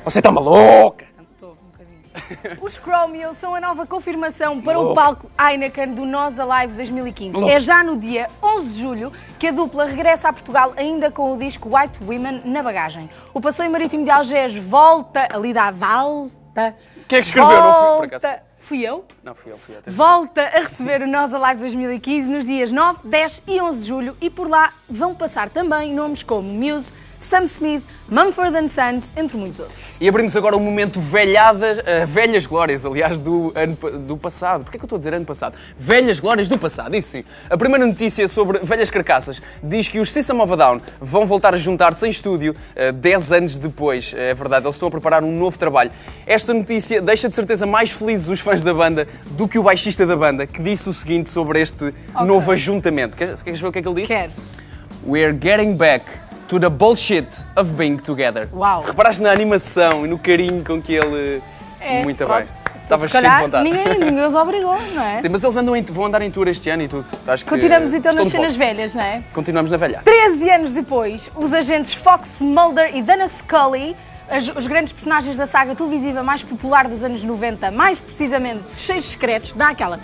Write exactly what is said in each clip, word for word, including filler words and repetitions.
Você tá maluca? Estou um bocadinho. Os Chromeo são a nova confirmação para o palco Heineken do Nós Alive dois mil e quinze. É já no dia onze de julho que a dupla regressa a Portugal ainda com o disco White Women na bagagem. O passeio marítimo de Algés volta, ali da Valta. Quem é que escreveu? Não fui, por acaso. Fui eu? Não, fui eu, fui eu. Volta a receber o Nós Alive dois mil e quinze nos dias nove, dez e onze de julho e por lá vão passar também nomes como Muse, Sam Smith, Mumford and Sons, entre muitos outros. E abrimos agora um momento velhadas, uh, velhas glórias, aliás, do ano do passado. Porquê que eu estou a dizer ano passado? Velhas glórias do passado, isso sim. A primeira notícia sobre velhas carcaças diz que os System of a Down vão voltar a juntar-se em estúdio uh, dez anos depois. É verdade, eles estão a preparar um novo trabalho. Esta notícia deixa de certeza mais felizes os fãs da banda do que o baixista da banda, que disse o seguinte sobre este okay. novo ajuntamento. Queres, queres ver o que é que ele disse? Quero. We're getting back to the bullshit of being together. Uau! Reparaste na animação e no carinho com que ele... É, muito pronto. bem. Estavas cheio de vontade. Ninguém, ninguém os obrigou, não é? Sim, mas eles andam em, vão andar em tour este ano e tudo. Acho que Continuamos então nas estão de cenas velhas, não é? Continuamos na velha. treze anos depois, os agentes Fox Mulder e Dana Scully, as, os grandes personagens da saga televisiva mais popular dos anos noventa, mais precisamente Fecheiros Secretos, dá aquela...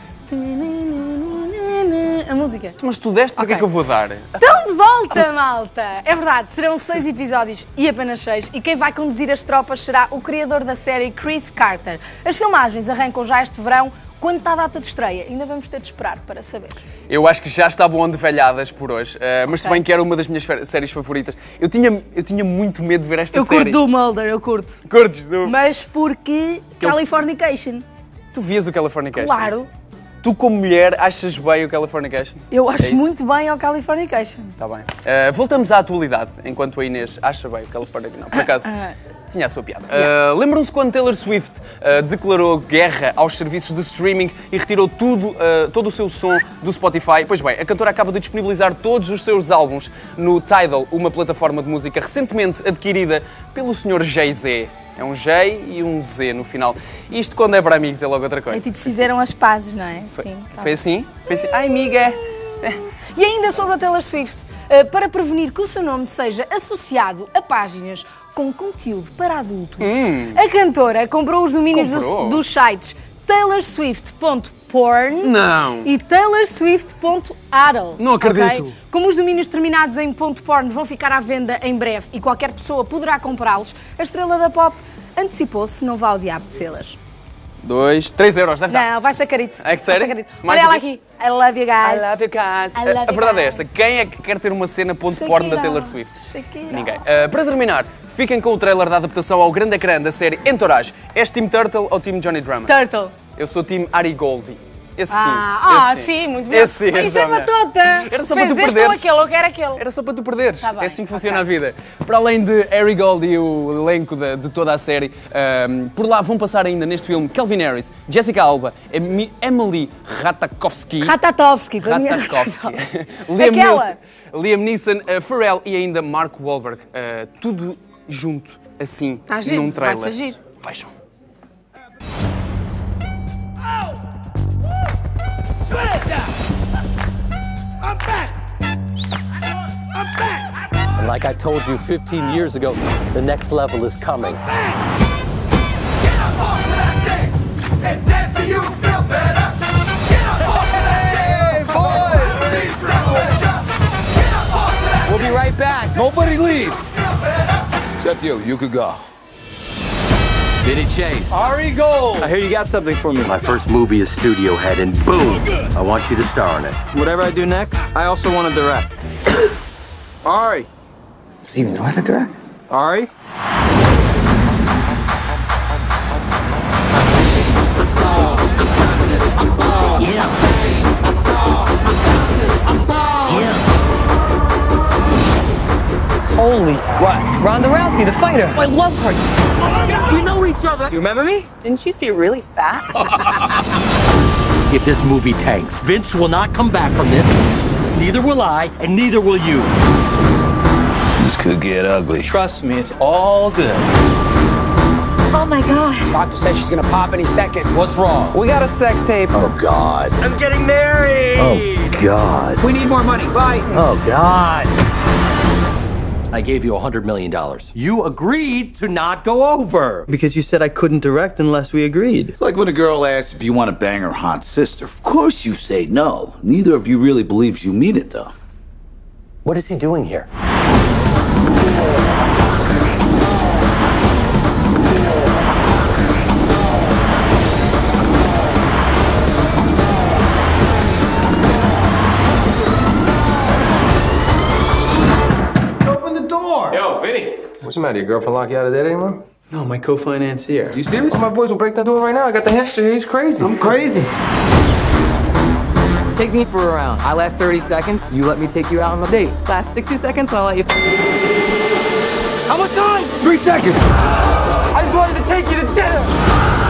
A música. Mas tu deste, para okay. que é que eu vou dar? Estão de volta, malta! É verdade, serão seis episódios e apenas seis, e quem vai conduzir as tropas será o criador da série, Chris Carter. As filmagens arrancam já este verão, quando está a data de estreia. Ainda vamos ter de esperar para saber. Eu acho que já está bom de velhadas por hoje, uh, mas okay. se bem que era uma das minhas séries favoritas. Eu tinha, eu tinha muito medo de ver esta eu série. Eu curto do Mulder, eu curto. Curtes do... Mas porque que Californication. Eu... Tu vias o Californication? Claro. Tu, como mulher, achas bem o Californication? Eu acho é muito bem o Californication. Está bem. Uh, voltamos à atualidade, enquanto a Inês acha bem o Californication. Não, por acaso, tinha a sua piada. Uh, Lembram-se quando Taylor Swift uh, declarou guerra aos serviços de streaming e retirou tudo, uh, todo o seu som do Spotify? Pois bem, a cantora acaba de disponibilizar todos os seus álbuns no Tidal, uma plataforma de música recentemente adquirida pelo senhor Jay-Z. É um J e um Z no final. Isto, quando é para amigos, é logo outra coisa. É tipo, fizeram as pazes, não é? Foi, Sim, tá. foi assim? Foi assim. Ai, amiga! E ainda sobre a Taylor Swift, uh, para prevenir que o seu nome seja associado a páginas com conteúdo para adultos, hum. a cantora comprou os domínios do, dos sites taylor swift ponto porn Não. e taylor swift ponto adult. Não acredito. Okay? Como os domínios terminados em .porn vão ficar à venda em breve e qualquer pessoa poderá comprá-los, a estrela da pop antecipou-se, não vá ao diabo de selas. Dois, três euros, deve dar. Não, vai ser carito. É que sério? Olha ela aqui. I love you guys. I love you guys. I love a, a you verdade guys. é esta. Quem é que quer ter uma cena ponto porn da Taylor Swift? Shakira. Ninguém. Uh, para terminar, fiquem com o trailer da adaptação ao grande ecrã da série Entourage. És Team Turtle ou Team Johnny Drama? Turtle. Eu sou Team Ari Goldie. Esse sim. Ah, ah sim. sim, muito bem. Esse sim, isso é batota. Era só para tu perderes. Este ou aquele, eu quero aquele. Era só para tu perderes. Tá bem, é assim que funciona okay. a vida. Para além de Ari Gold e o elenco de, de toda a série, um, por lá vão passar ainda neste filme Calvin Harris, Jessica Alba, Emily Ratajkowski. Ratajkowski, para mim é Ratajkowski. Liam Neeson, Liam Neeson uh, Pharrell e ainda Mark Wahlberg. Uh, tudo junto, assim, tá num trailer. Vai agir. Vejam. I'm back! I'm back! And like I told you fifteen years ago, the next level is coming. Get up off of that thing and dance so you feel better. Get up off of that thing, boys! Get up off of that We'll be right back. Nobody leave. Except you. You could go. Vinny Chase. Ari Gold. I hear you got something for me. My first movie is Studio Head, and boom, I want you to star in it. Whatever I do next, I also want to direct. Ari. Does he even know how to direct? Ari? Holy, what? Ronda Rousey, the fighter. I love her. We know each other. You remember me? Didn't she used to be really fat? If this movie tanks, Vince will not come back from this. Neither will I, and neither will you. This could get ugly. Trust me, it's all good. Oh my God. Doctor says she's gonna pop any second. What's wrong? We got a sex tape. Oh, God. I'm getting married. Oh, God. We need more money. Bye. Oh, God. I gave you a hundred million dollars. You agreed to not go over. Because you said I couldn't direct unless we agreed. It's like when a girl asks if you want to bang her hot sister. Of course you say no. Neither of you really believes you mean it, though. What is he doing here? Open the door! Yo, Vinny. What's the matter? Your girlfriend lock you out of there anymore? No, my co-financier. You serious? My boys will break that door right now. I got the hamster here. He's crazy. I'm crazy. Take me for a round. I last thirty seconds. You let me take you out on a date. Last sixty seconds, I'll let you. How much time? Three seconds. I just wanted to take you to dinner.